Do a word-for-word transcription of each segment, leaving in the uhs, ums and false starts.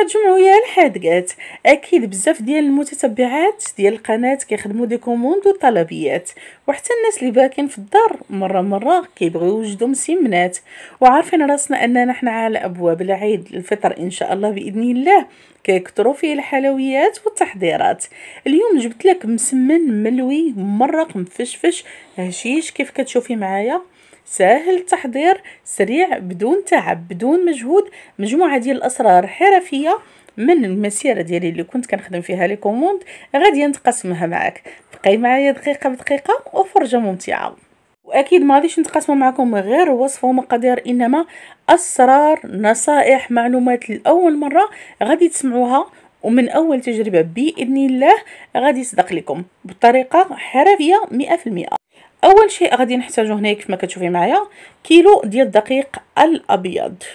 جمعوية الحادقات. اكيد بزاف ديال المتتبعات ديال القناه كيخدموا دي كوموند وطلبيات، وحتى الناس اللي باكين في الدار مره مره كيبغيو يوجدوا مسمنات، وعارفين راسنا اننا حنا على ابواب العيد الفطر ان شاء الله باذن الله كيكثروا فيه الحلويات والتحضيرات. اليوم جبت لك مسمن ملوي مرق مفشفش هشيش كيف كتشوفي معايا، سهل التحضير، سريع، بدون تعب، بدون مجهود، مجموعه ديال الاسرار حرفيه من المسيره ديالي اللي كنت كنخدم فيها لي كوموند غادي نتقاسمها معاك. بقاي معايا دقيقه بدقيقه وفرجه ممتعه. واكيد ما غاديش نتقاسم معكم غير وصفه ومقادير، انما اسرار، نصائح، معلومات لاول مره غادي تسمعوها ومن اول تجربه باذن الله غادي يصدق لكم بطريقه حرفيه مئة في المئة. اول شيء غادي نحتاجو هنا كيف ما كتشوفي معايا كيلو ديال الدقيق الابيض،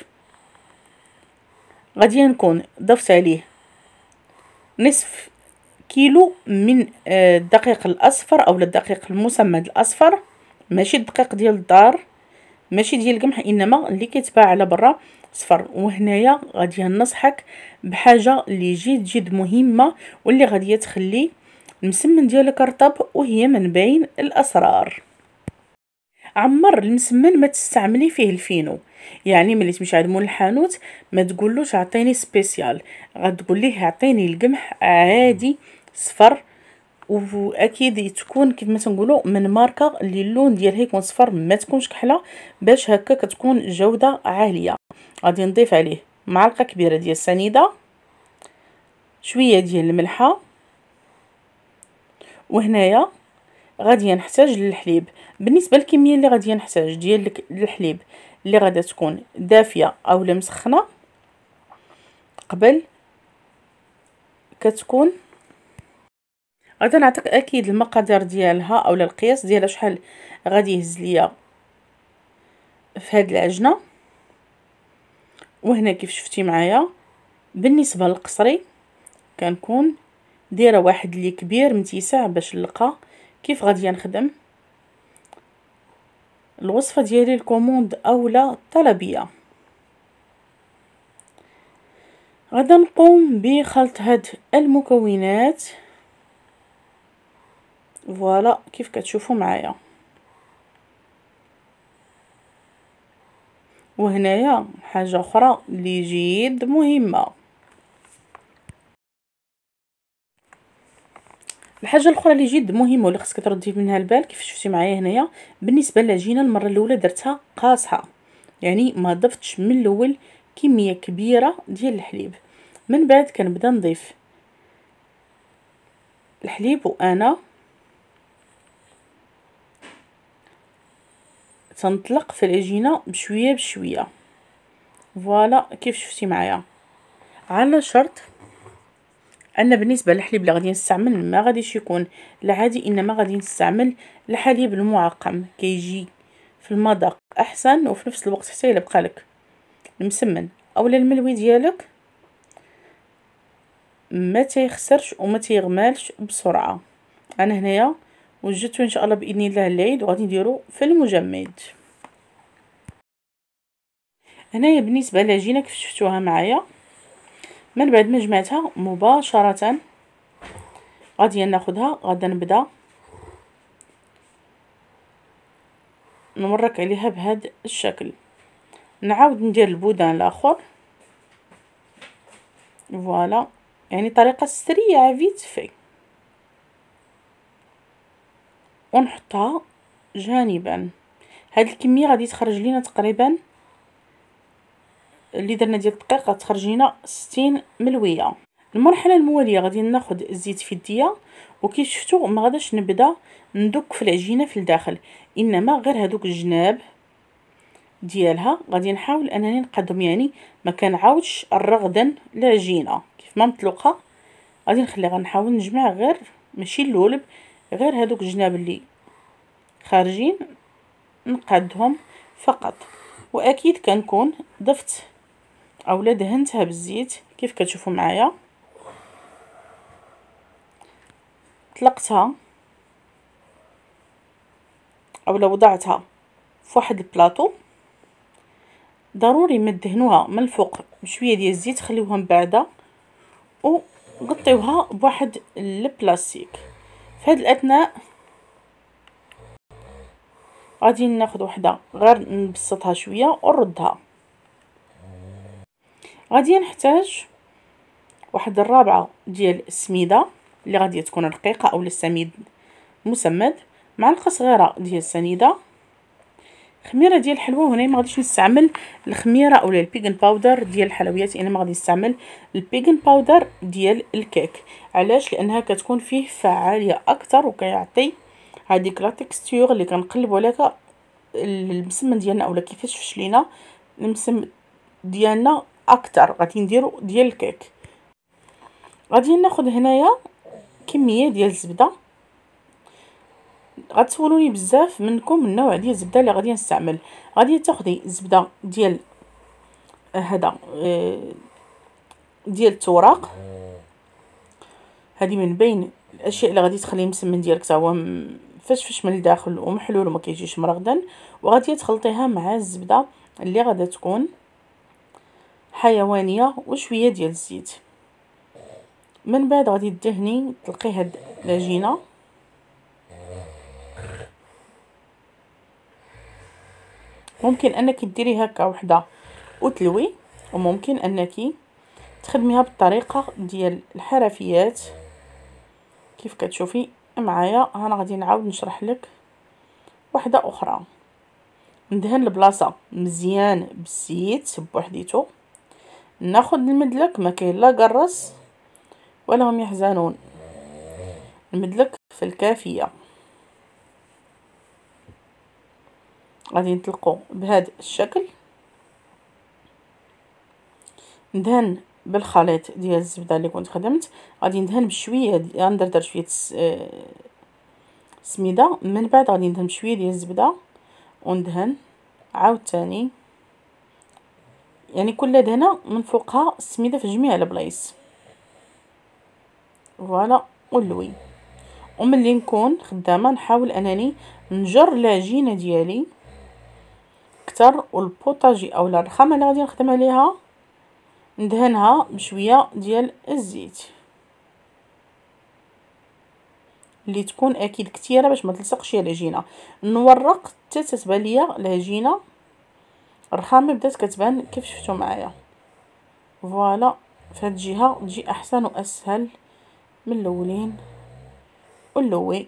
غادي نكون ضفت عليه نصف كيلو من الدقيق الاصفر او الدقيق المسمى الاصفر، ماشي الدقيق ديال الدار، ماشي ديال القمح، انما اللي كيتباع على برا صفر. وهنايا غادي ننصحك بحاجه اللي جد جد مهمه واللي غادي تخلي المسمن ديالك رطب، وهي من بين الاسرار. عمر المسمن ما تستعملي فيه الفينو، يعني ملي تمشي عند مول الحانوت ما تقولوش عطيني سبيسيال، غتقول ليه عطيني القمح عادي صفر، واكيد تكون كيف ما تنقولوا من ماركه اللي اللون ديالها يكون صفر، ما تكونش كحله، باش هكا كتكون جوده عاليه. غادي نضيف عليه معلقه كبيره ديال السنيده، شويه ديال الملحه، وهنايا غادي نحتاج للحليب. بالنسبه للكميه اللي غادي نحتاج ديال الحليب اللي غادا تكون دافيه او مسخنه قبل كتكون، غادا نعطيك اكيد المقادير ديالها او القياس ديالها شحال غادي يهز ليا في هاد العجنه. وهنا كيف شفتي معايا بالنسبه للقصري كنكون دايره واحد اللي كبير متيسع باش نلقى كيف غادي نخدم الوصفه ديالي الكوموند اولا الطلبيه. غادا نقوم بخلط هاد المكونات فوالا كيف كتشوفوا معايا. وهنايا حاجه اخرى اللي جد مهمه، الحاجه الاخرى اللي جد مهمه واللي خصك تردي منها البال كيف شفتي معايا هنايا، بالنسبه للعجينه المره الاولى درتها قاصحه، يعني ما ضفتش من الاول كميه كبيره ديال الحليب. من بعد كنبدا نضيف الحليب وانا تنطلق في العجينه بشويه بشويه فوالا كيف شفتي معايا، على شرط ان بالنسبه للحليب اللي غادي نستعمل ما غاديش يكون العادي، انما غادي نستعمل الحليب المعقم، كيجي في المذاق احسن وفي نفس الوقت حتى الا بقى لك المسمن اولا الملوي ديالك ما تيخسرش وما تيغمالش بسرعه. انا هنايا وجدته ان شاء الله باذن الله العيد وغادي نديرو في المجمد. هنايا بالنسبه للعجينه كيف شفتوها معايا، من بعد ما جمعتها مباشره غادي ناخذها، غادا نبدا نمرك عليها بهذا الشكل، نعاود ندير البودان الاخر فوالا، يعني طريقه سريعه فيت في، ونحطها جانبا. هاد الكميه غادي تخرج لينا تقريبا اللي درنا ديال الدقيق غتخرج لينا ستين ملويه. المرحله المواليه غادي ناخذ الزيت في يديا، وكيف شفتوا ما غاداش نبدا ندك في العجينه في الداخل، انما غير هذوك الجناب ديالها غادي نحاول انني نقدم، يعني ما كنعاودش الرغدا العجينه كيف ما مطلوقه، غادي نخلي غنحاول نجمع غير ماشي اللولب، غير هذوك الجناب اللي خارجين نقادهم فقط. واكيد كنكون ضفت اولا دهنتها بالزيت كيف كتشوفوا معايا، طلقتها اولا وضعتها في واحد البلاطو. ضروري ما تدهنوها من الفوق بشويه ديال الزيت، خليوها من بعدا وغطيوها بواحد البلاستيك. في هذا الاثناء غادي ناخذ وحده غير نبسطها شويه ونردها. غادي نحتاج واحد الرابعه ديال السميده اللي غادي تكون رقيقه او السميد مسمد، معلقه صغيره ديال السنيده، خميره ديال الحلوى. هنا ما غاديش نستعمل الخميره اولا البيكن باودر ديال الحلويات، انما غادي نستعمل البيكن باودر ديال الكيك. علاش؟ لانها كتكون فيه فعاليه اكثر وكيعطي هذيك لا تكستور اللي كنقلبوا عليها المسمن ديالنا اولا كيفاش فشلينا المسمن ديالنا اكثر. غادي نديرو ديال الكيك. غادي ناخذ هنايا كميه ديال الزبده. غتسولوني بزاف منكم النوع ديال الزبده اللي غادي نستعمل. غادي تاخذي الزبده ديال هذا ديال التوراق، هذه من بين الاشياء اللي غادي تخلي المسمن ديالك حتى هو فشفش من الداخل ومحلول وما كيجيش مرغدا. وغادي تخلطيها مع الزبده اللي غادا تكون حيوانيه وشويه ديال الزيت. من بعد غادي تدهني تلقي هاد العجينه ممكن انك ديري هكا وحده وتلوي، وممكن انك تخدميها بالطريقه ديال الحرفيات كيف كتشوفي معايا. انا غادي نعاود نشرح لك وحده اخرى. ندهن البلاصه مزيان بالزيت بوحديتو، ناخذ المدلك، ما كاين لا قرص ولا هم يحزنون، المدلك في الكافيه. غادي نطلقوا بهذا الشكل. ندهن بالخليط ديال الزبده اللي كنت خدمت، غادي ندهن بشويه ندردر شويه سميده. من بعد غادي ندهن بشويه ديال الزبده وندهن عاوتاني، يعني كل دهنه من فوقها السميده في جميع البلايص. فوالا ونلوي. وملي نكون خدامه نحاول انني نجر العجينه ديالي اكثر، والبوطاجي اولا الرخامه اللي غادي نخدم عليها ندهنها بشويه ديال الزيت اللي تكون اكيد كثيره باش ما تلصقش العجينه. نورق حتى تتبان ليا العجينه الرخامه بدات كتبان كيف شفتوا معايا. فوالا في هاد الجهه تجي احسن واسهل من الاولين. ونلوي.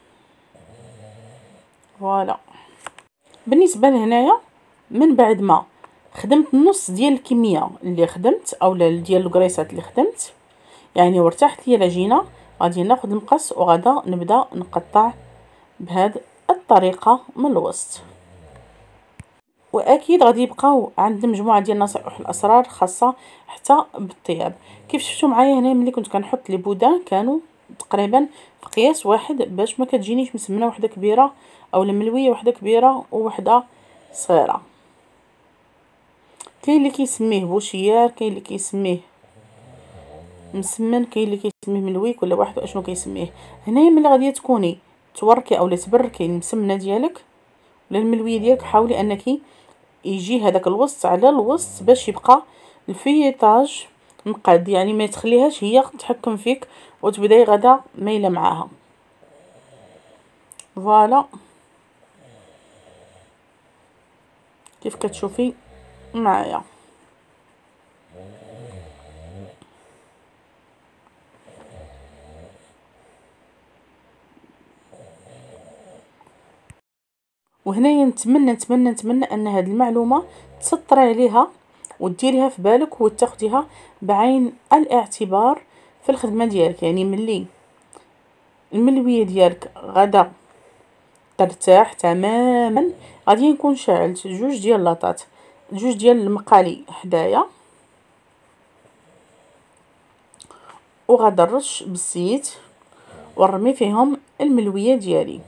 فوالا بالنسبه لهنايا من بعد ما خدمت نص ديال الكميه اللي خدمت اولا ديال الكريسات اللي خدمت، يعني وارتاحت ليا العجينه، غادي ناخذ المقص وغادا نبدا نقطع بهذه الطريقه من الوسط. واكيد غادي يبقاو عندنا مجموعه ديال النصائح والاسرار خاصه حتى بالطياب. كيف شفتوا معايا هنا ملي كنت كنحط لي بودان كانوا تقريبا في قياس واحد باش ما كتجينيش مسمنه وحده كبيره اولا ملويه وحده كبيره ووحده صغيره. كاين اللي كيسميه بوشيار، كاين اللي كيسميه مسمن، كاين اللي كيسميه ملوي، كل واحد اشنو كيسميه. هنايا ملي غادي تكوني توركي اولا تبركي المسمنه ديالك ولا الملويه ديالك، حاولي انك يجي هذاك الوسط على الوسط باش يبقى الفييطاج مقاد، يعني ما تخليهاش هي تحكم فيك وتبداي غدا مايله معاها. فوالا كيف كتشوفي معايا. وهنايا نتمنى نتمنى نتمنى ان هذه المعلومه تسطري عليها وديريها في بالك وتاخديها بعين الاعتبار في الخدمه ديالك. يعني ملي الملويه ديالك غدا ترتاح تماما، غادي نكون شعلت جوج ديال لاطات، جوج ديال المقالي حدايا، وغادا نرش بالزيت ونرمي فيهم الملويه ديالي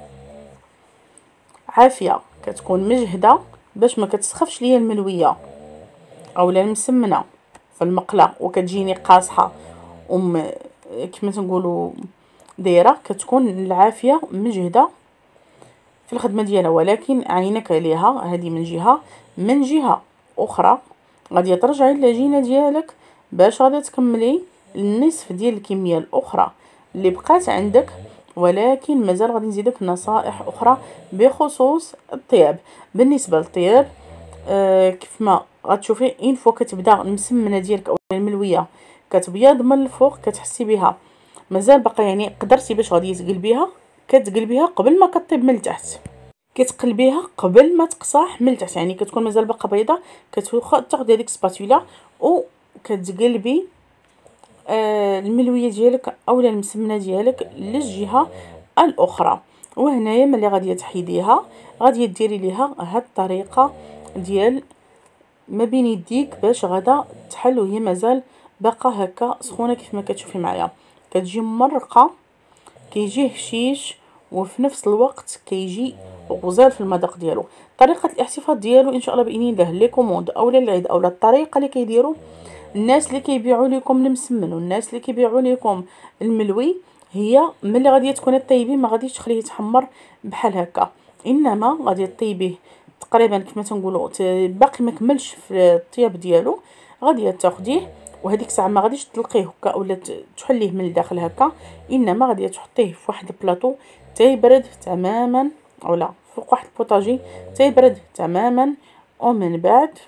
عافيه، كتكون مجهده باش ما كتسخفش ليا الملويه اولا المسمنه في المقله وكتجيني قاصحه ام كما تنقولوا دايره، كتكون العافيه مجهده في الخدمه ديالها. ولكن عينك عليها، هذه من جهه. من جهه اخرى غادي ترجعي العجينه ديالك باش غادي تكملي النصف ديال الكميه الاخرى اللي بقات عندك، ولكن مازال غادي نزيدك نصائح اخرى بخصوص الطياب. بالنسبه للطياب آه كيف ما غتشوفي اين فوا كتبدا المسمنه ديالك او الملويه كتبيض من الفوق كتحسي بها مازال باقا، يعني قدرتي باش غادي تقلبيها كتقلبيها قبل ما كطيب من التحت، كتقلبيها قبل ما تقصاح من التحت، يعني كتكون مازال باقا بيضه كتاخدي هذيك سباتولا وكتقلبي آه الملويه ديالك اولا المسمنه ديالك للجهه الاخرى. وهنايا ملي غادي تحيديها غادي ديري ليها هاد الطريقه ديال ما بين يديك باش غدا تحل وهي مازال باقا هكا سخونه كيف ما كتشوفي معايا، كتجي مرقه كيجي هشيش وفي نفس الوقت كيجي غزال في المذاق ديالو. طريقه الاحتفاظ ديالو ان شاء الله باذن الله لي كوموند اولا العيد اولا الطريقه اللي كيديروا الناس اللي كيبيعوا لكم المسمن والناس اللي كيبيعوا لكم الملوي، هي ملي غادي تكوني طيبيه ما غاديش تخليه يتحمر بحال هكا، انما غادي طيبيه تقريبا كما تنقولوا باقي ما كملش في الطياب ديالو، غادي تاخديه وهذيك الساعه ما غاديش تطلقيه هكا ولا تحليه من الداخل هكا، انما غادي تحطيه في واحد البلاطو تيبرد تماما اولا فوق واحد البوطاجي تيبرد تماما. ومن بعد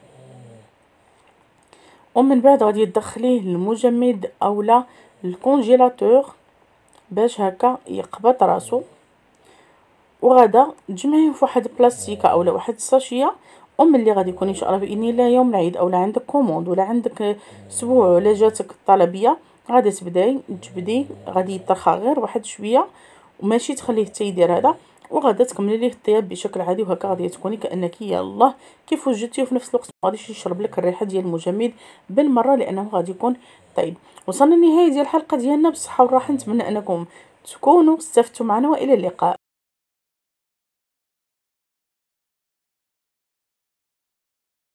ومن بعد غادي تدخليه للمجمد اولا الكونجيلاتور باش هكا يقبض راسو، وغدا تجمعيه في واحد بلاستيكه اولا واحد الساشيه. وملي غادي يكون ان شاء الله باذن الله يوم العيد اولا عندك كوموند ولا عندك اسبوع ولا جاتك الطلبيه غادي تبداي تجبدي، غادي يطرخى غير واحد شويه وماشي تخليه حتى يدير هذا، وغادا تكملي ليه الطياب بشكل عادي، وهكا غادي تكوني كانك يلاه كيف وجدتي، وفي نفس الوقت ما غاديش يشرب لك الريحه ديال المجمد بالمره لانه غادي يكون طيب. وصلنا لنهايه ديال الحلقه ديالنا بالصحه والراحه، نتمنى انكم تكونوا استفدتوا معنا والى اللقاء.